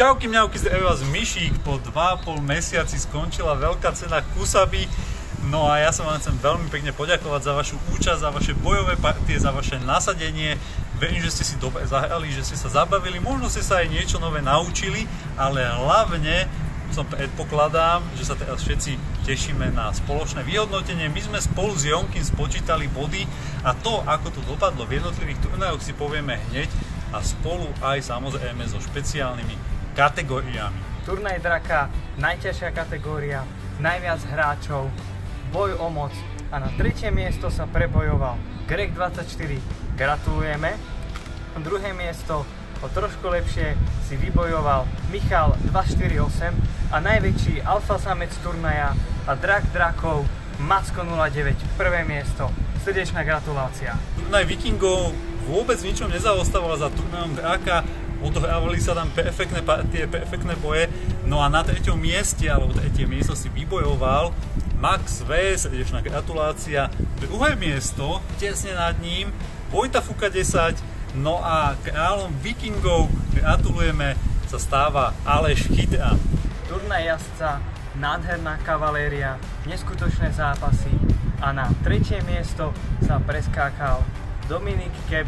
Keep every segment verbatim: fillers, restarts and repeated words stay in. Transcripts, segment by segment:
Čauky mňauky, zdraví vás Myšík. Po dva a pol mesiaci skončila veľká cena Kusaby. No a ja sa vám chcem veľmi pekne poďakovať za vašu účasť, za vaše bojové partie, za vaše nasadenie. Verím, že ste si dobre zahrali, že ste sa zabavili, možno ste sa aj niečo nové naučili, ale hlavne som predpokladám, že sa teraz všetci tešíme na spoločné vyhodnotenie. My sme spolu s Jonkým spočítali body a to, ako to dopadlo v jednotlivých turnajoch, si povieme hneď a spolu aj samozrejme so špeciálnymi kategóriami. Turnaj Draka, najťažšia kategória, najviac hráčov, boj o moc a na tretie miesto sa prebojoval Greg dvadsaťštyri, gratulujeme. Druhé miesto o trošku lepšie si vybojoval Michal dva štyri osem a najväčší alfa samec turnaja a drak drakov Macko nula deväť, prvé miesto. Srdečná gratulácia. Turnaj Vikingov vôbec ničom nezaostával za turnajom Draka. Odohrávali sa tam perfektné partie, perfektné boje. No a na treťom mieste, alebo tretie miesto si vybojoval Max V, srdečná gratulácia. Druhé miesto, tesne nad ním, Vojta Fuka desať. No a kráľom Vikingov, gratulujeme, sa stáva Aleš Chytra. Turnaj jazdca, nádherná kavaléria, neskutočné zápasy a na tretie miesto sa preskákal Dominik Kep.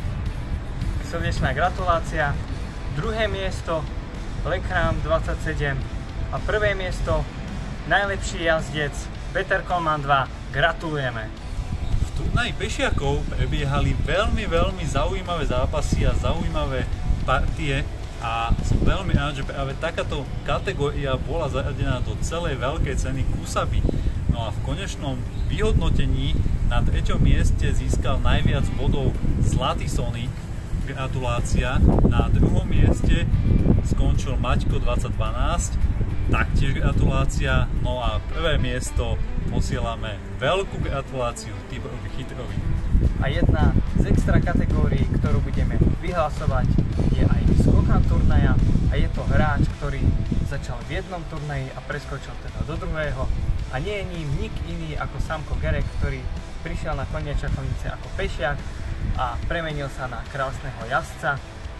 Srdečná gratulácia. Druhé miesto Lekram dvadsaťsedem a prvé miesto najlepší jazdec Peter Kolman dva. Gratulujeme. V turnaji pešiakov prebiehali veľmi, veľmi zaujímavé zápasy a zaujímavé partie a som veľmi rád, že práve takáto kategória bola zaradená do celej veľkej ceny Kusaby. No a v konečnom vyhodnotení na treťom mieste získal najviac bodov Zlatý Sonic. Gratulácia. Na druhom mieste skončil Maťko dvadsať dvanásť, taktiež gratulácia. No a prvé miesto posielame veľkú gratuláciu Tiborovi Chytrovi. A jedna z extra kategórií, ktorú budeme vyhlasovať, je aj skokan turnaja a je to hráč, ktorý začal v jednom turnaji a preskočil teda do druhého a nie je ním nik iný ako Samko Gerek, ktorý prišiel na koniec šachovnice ako pešiak a premenil sa na krásneho jazdca.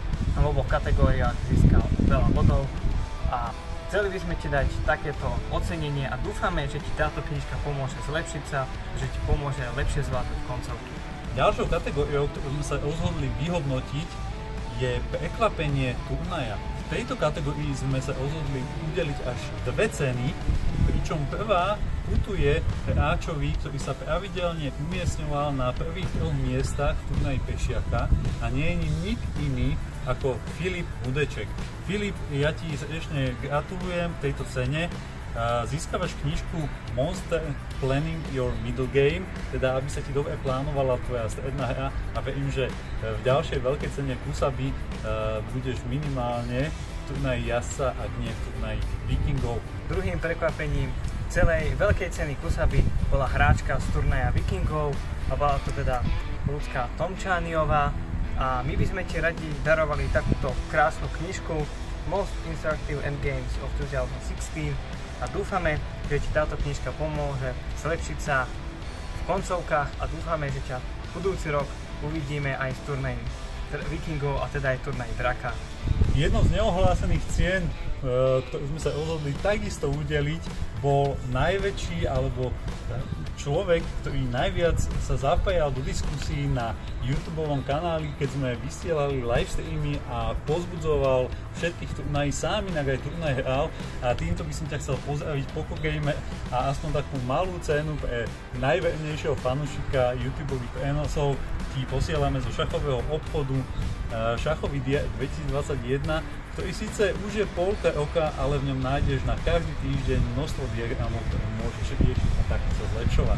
V oboch kategóriách získal veľa bodov a chceli by sme ti dať takéto ocenenie a dúfame, že ti táto knižka pomôže zlepšiť sa, že ti pomôže lepšie zvládnuť koncovky. Ďalšou kategóriou, ktorú sme sa rozhodli vyhodnotiť, je prekvapenie turnaja. V tejto kategórii sme sa rozhodli udeliť až dve ceny, pričom prvá putuje hráčovi, ktorý sa pravidelne umiestňoval na prvých troch miestach v turnaji pešiaka a nie je nik iný ako Filip Hudeček. Filip, ja ti srdečne gratulujem tejto cene. Získavaš knižku Monster Planning Your Middle Game, teda aby sa ti dobre plánovala tvoja stredná hra a verím, že v ďalšej veľkej cene Kusaby budeš minimálne v turnaji jazdca, ak nie v turnaji Vikingov. Druhým prekvapením celej veľkej ceny Kusaby bola hráčka z turnaja Vikingov a bola to teda Ľudská Tomčániová a my by sme ti radi darovali takúto krásnu knižku Most Interactive Endgames of dvetisíc šestnásť a dúfame, že ti táto knižka pomôže zlepšiť sa v koncovkách a dúfame, že ťa budúci rok uvidíme aj v turnaji Vikingov a teda aj v turnaji Draka. Jednou z neohlásených cien, ktorú sme sa rozhodli takisto udeliť, bol najväčší alebo človek, ktorý najviac sa zapájal do diskusí na YouTubeovom kanáli, keď sme vysielali live streamy a pozbudzoval všetkých turnají sám, inak aj turnaj hral a týmto by som ťa chcel pozdraviť PokoGamer a aspoň takú malú cenu pre najvernejšieho fanúšika YouTubeových prenosov ti posielame zo šachového obchodu Šachový diar dvetisícdvadsaťjeden, ktorý síce už je polka roka, ale v ňom nájdeš na každý týždeň množstvo diagramov, ktoré môžeš riešiť a takto sa zlepšovať.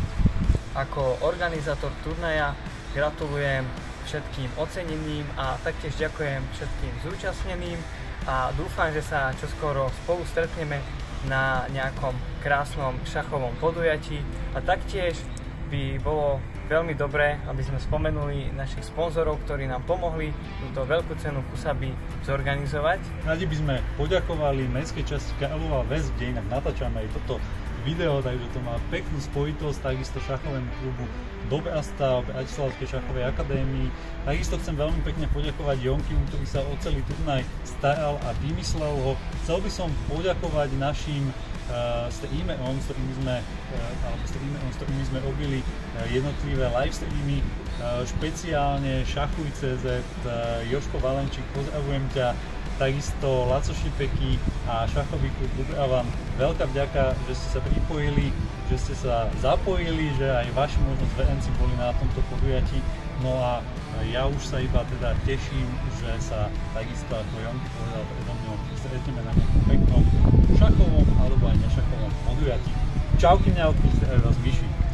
Ako organizátor turnaja gratulujem všetkým oceneným a taktiež ďakujem všetkým zúčastneným a dúfam, že sa čoskoro spolu stretneme na nejakom krásnom šachovom podujatí a taktiež by bolo veľmi dobré, aby sme spomenuli našich sponzorov, ktorí nám pomohli túto veľkú cenu Kusaby zorganizovať. Radi by sme poďakovali mestskej časti Karlova Ves, kde inak natáčame aj toto video, takže to má peknú spojitosť, takisto šachovému klubu Dobrasta, Bratislavskej šachovej akadémii. Takisto chcem veľmi pekne poďakovať Jonkimu, ktorý sa o celý turnaj staral a vymyslel ho. Chcel by som poďakovať našim uh, streamerom, s ktorými sme, uh, alebo streamerom, s ktorými sme robili uh, jednotlivé live streamy, uh, špeciálne Šachuj bodka cé zet, uh, Jožko Valenčík, pozdravujem ťa, takisto Laco Šipeky a šachový klub Dubravan. Veľká vďaka, že ste sa pripojili, že ste sa zapojili, že aj vaši možno zverenci boli na tomto podujatí. No a ja už sa iba teda teším, že sa takisto, ako Jonky povedal predo mňou, stretneme na nejakom peknom šachovom alebo aj nešachovom podujatí. Čauky mňa, odpíšte aj vás Myši.